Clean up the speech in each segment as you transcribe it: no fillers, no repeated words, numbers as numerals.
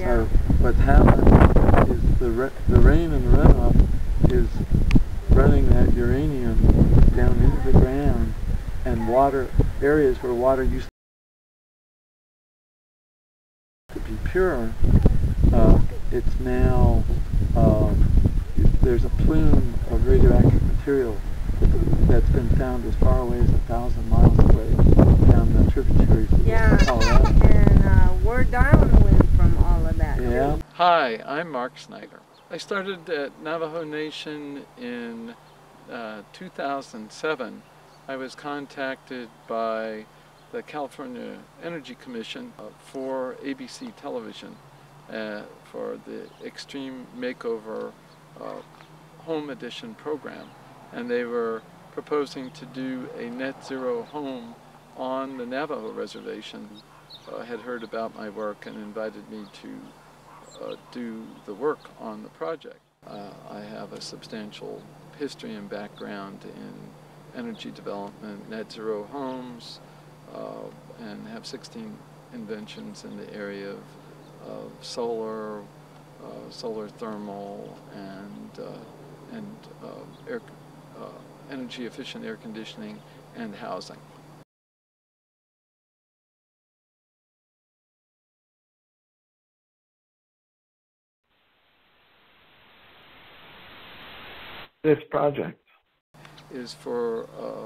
are, what's happened is the rain and the runoff is running that uranium down into the ground, and areas where water used to be pure, it's now, there's a plume of radioactive material that's been found as far away as 1,000 miles away down the tributaries of Colorado. And we're downwind from all of that. Yeah. Hi, I'm Mark Snyder. I started at Navajo Nation in 2007. I was contacted by the California Energy Commission for ABC television for the Extreme Makeover Home Edition program, and they were proposing to do a net zero home on the Navajo reservation. Had heard about my work and invited me to do the work on the project. I have a substantial history and background in energy development, net zero homes, and have 16 inventions in the area of solar, solar thermal, and energy efficient air conditioning and housing. This project is for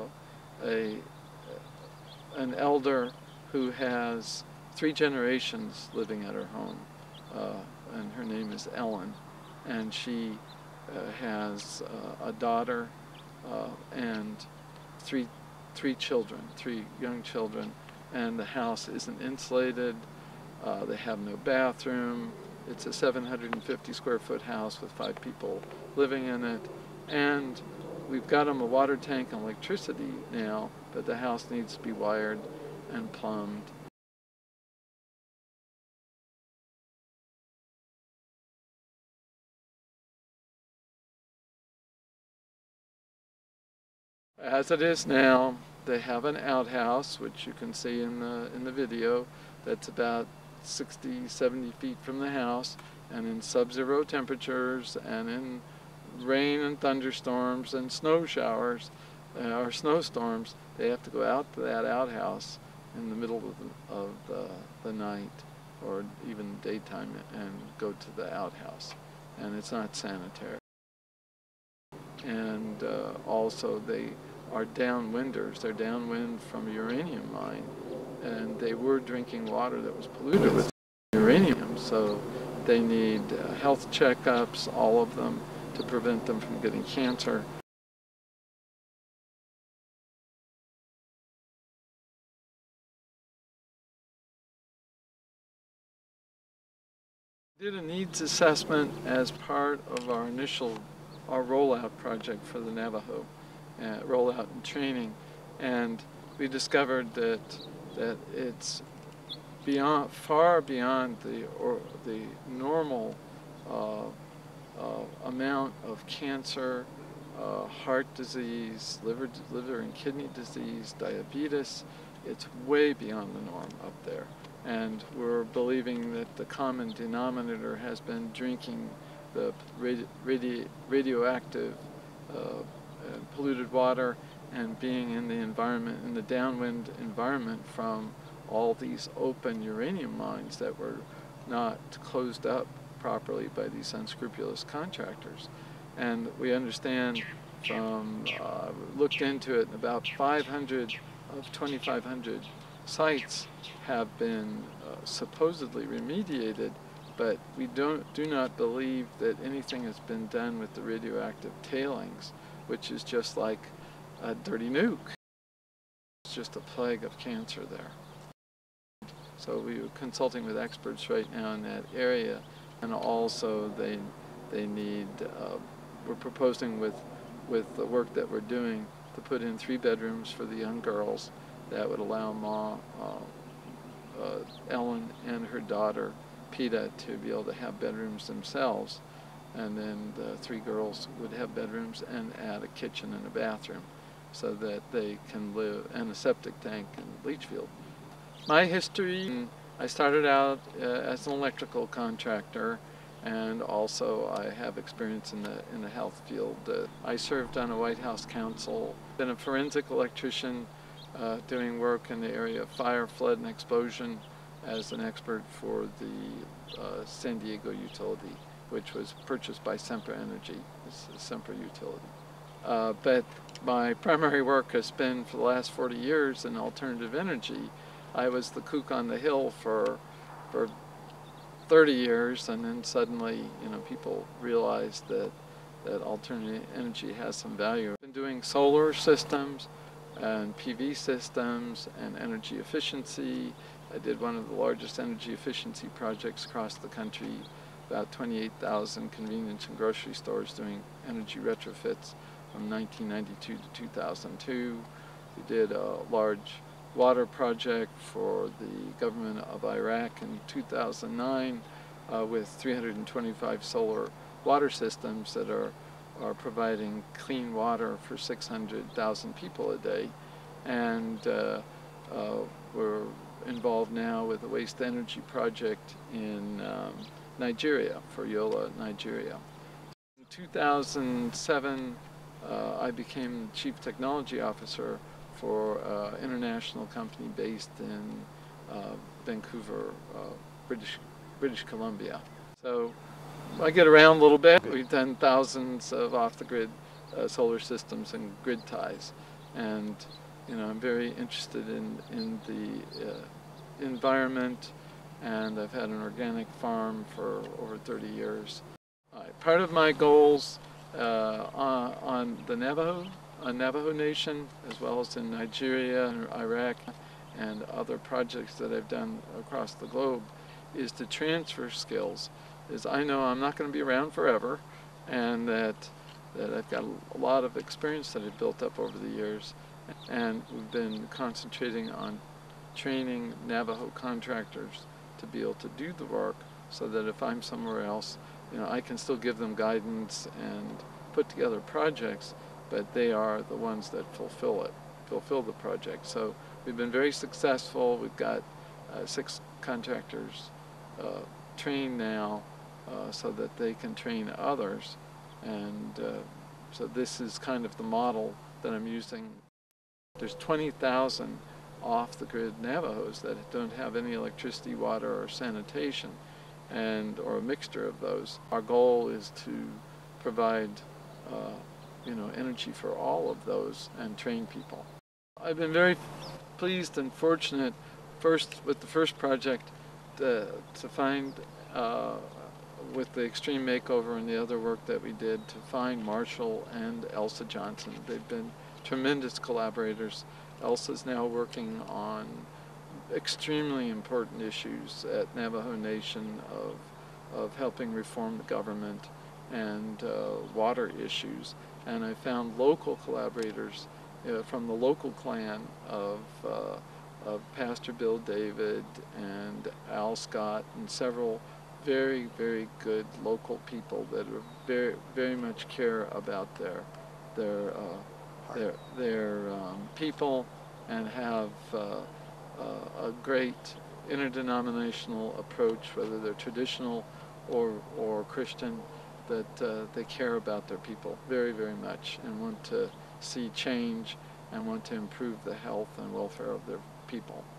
an elder who has 3 generations living at her home, and her name is Ellen, and she has a daughter and three children, 3 young children, and the house isn't insulated. They have no bathroom. It's a 750 square foot house with 5 people living in it, and we've got them a water tank and electricity now, but the house needs to be wired and plumbed. As it is now, they have an outhouse, which you can see in the video, that's about 60, 70 feet from the house, and in sub-zero temperatures and in rain and thunderstorms and snow showers or snowstorms, they have to go out to that outhouse in the middle of the night or even daytime and go to the outhouse, and it's not sanitary. And also they are downwinders. They're downwind from a uranium mine, and they were drinking water that was polluted with uranium, so they need health checkups, all of them, to prevent them from getting cancer. We did a needs assessment as part of our rollout project for the Navajo, rollout and training, and we discovered that it's far beyond the normal amount of cancer, heart disease, liver and kidney disease, diabetes. It's way beyond the norm up there. And we're believing that the common denominator has been drinking the radioactive polluted water and being in the environment, in the downwind environment from all these open uranium mines that were not closed up properly by these unscrupulous contractors. And we understand from, looked into it, about 500 of 2,500 sites have been supposedly remediated, but we do not believe that anything has been done with the radioactive tailings, which is just like a dirty nuke. It's just a plague of cancer there. So we are consulting with experts right now in that area, and also they need, we're proposing with the work that we're doing to put in 3 bedrooms for the young girls that would allow Ellen and her daughter Peta to be able to have bedrooms themselves, and then the 3 girls would have bedrooms and add a kitchen and a bathroom so that they can live, and a septic tank and leach field. My history I started out as an electrical contractor, and also I have experience in the health field. I served on a White House council, been a forensic electrician doing work in the area of fire, flood, and explosion as an expert for the San Diego utility, which was purchased by Sempra Energy, it's a Sempra utility. But my primary work has been for the last 40 years in alternative energy. I was the kook on the hill for 30 years, and then suddenly, you know, people realized that alternative energy has some value. I've been doing solar systems and PV systems and energy efficiency. I did one of the largest energy efficiency projects across the country, about 28,000 convenience and grocery stores doing energy retrofits from 1992 to 2002. We did a large water project for the government of Iraq in 2009 with 325 solar water systems that are providing clean water for 600,000 people a day. And we're involved now with a waste energy project in Nigeria, for Yola, Nigeria. In 2007, I became Chief Technology Officer for an international company based in Vancouver, British Columbia. So I get around a little bit. We've done thousands of off-the-grid solar systems and grid ties, and you know, I'm very interested in the environment, and I've had an organic farm for over 30 years. Part of my goals on the Navajo Nation, as well as in Nigeria and Iraq and other projects that I've done across the globe, is to transfer skills. Is I know I'm not going to be around forever, and that I've got a lot of experience that I've built up over the years, and we've been concentrating on training Navajo contractors to be able to do the work, so that if I'm somewhere else, you know, I can still give them guidance and put together projects, but they are the ones that fulfill the project. So we've been very successful. We've got 6 contractors trained now, so that they can train others, and so this is kind of the model that I'm using. There's 20,000 off-the-grid Navajos that don't have any electricity, water, or sanitation, or a mixture of those. Our goal is to provide you know, energy for all of those and train people. I've been very pleased and fortunate with the first project to find, with the Extreme Makeover and the other work that we did, to find Marshall and Elsa Johnson. They've been tremendous collaborators. Elsa's now working on extremely important issues at Navajo Nation of helping reform the government and water issues. And I found local collaborators from the local clan of Pastor Bill David and Al Scott and several very, very good local people that are very much care about their people, and have a great interdenominational approach, whether they're traditional or Christian, that they care about their people very, very much and want to see change and want to improve the health and welfare of their people.